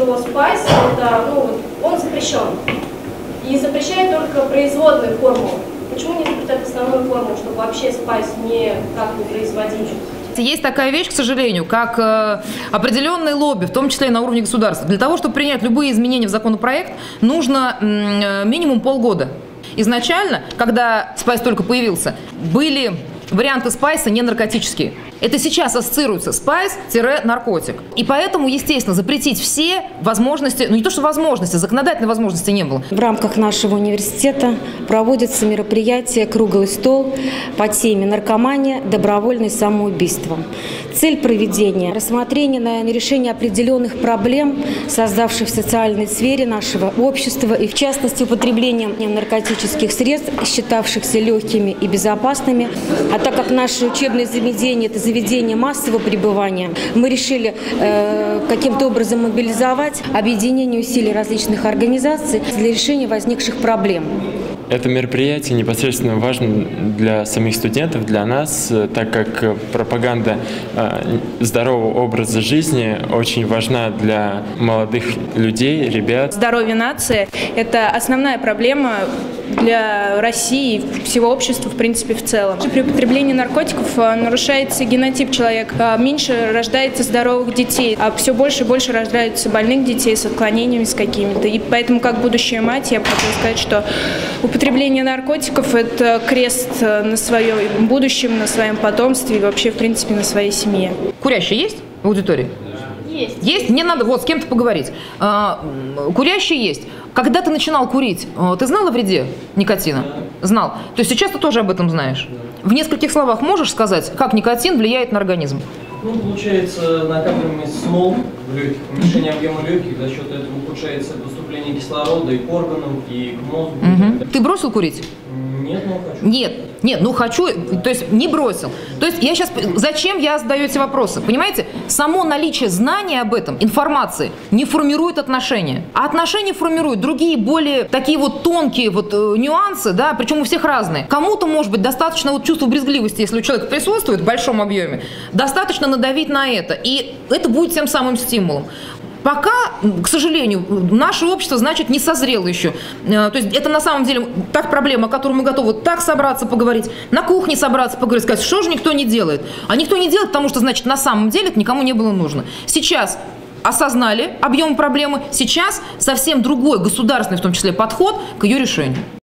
что спайс, это, он запрещен. И запрещает только производную формулу. Почему не запретят основную формулу, чтобы вообще спайс никак не производить? Есть такая вещь, к сожалению, как определенные лобби, в том числе и на уровне государства. Для того, чтобы принять любые изменения в законопроект, нужно минимум полгода. Изначально, когда спайс только появился, были варианты спайса не наркотические. Это сейчас ассоциируется спайс-наркотик. И поэтому, естественно, запретить все возможности, не то что возможности, законодательной возможности не было. В рамках нашего университета проводятся мероприятия «Круглый стол» по теме «Наркомания. Добровольное самоубийство». Цель проведения – рассмотрение, решение определенных проблем, создавших в социальной сфере нашего общества, и в частности употреблением наркотических средств, считавшихся легкими и безопасными. А так как наше учебное заведение – это заведение массового пребывания, мы решили каким-то образом мобилизовать объединение усилий различных организаций для решения возникших проблем. Это мероприятие непосредственно важно для самих студентов, для нас, так как пропаганда здорового образа жизни очень важна для молодых людей, ребят. Здоровье нации – это основная проблема для России и всего общества, в принципе, в целом. При употреблении наркотиков нарушается генотип человека, меньше рождается здоровых детей, а все больше и больше рождаются больных детей с отклонениями с какими-то. И поэтому, как будущая мать, я бы хотела сказать, что употребление наркотиков – это крест на своем будущем, на своем потомстве и вообще, в принципе, на своей семье. Курящие есть в аудитории? Есть. Есть? Мне надо с кем-то поговорить. Курящие есть. Когда ты начинал курить, ты знал о вреде никотина? Знал. То есть сейчас ты тоже об этом знаешь? В нескольких словах можешь сказать, как никотин влияет на организм? Получается накапливаемость смол в легких, уменьшение объема легких, за счет этого ухудшается поступление кислорода и к органам, и к мозгу. Ты бросил курить? Нет, но хочу. Нет, хочу, то есть не бросил. То есть зачем я задаю эти вопросы? Понимаете, само наличие знания об этом, информации, не формирует отношения. А отношения формируют другие, более такие тонкие нюансы, да, причем у всех разные. Кому-то, может быть, достаточно чувства брезгливости, если у человека присутствует в большом объеме, достаточно надавить на это, и это будет тем самым стимулом. Пока, к сожалению, наше общество, значит, не созрело еще. То есть это на самом деле так проблема, о которой мы готовы так собраться поговорить, на кухне собраться поговорить, сказать, что же никто не делает. А никто не делает, потому что, значит, на самом деле это никому не было нужно. Сейчас осознали объем проблемы, сейчас совсем другой государственный, в том числе, подход к ее решению.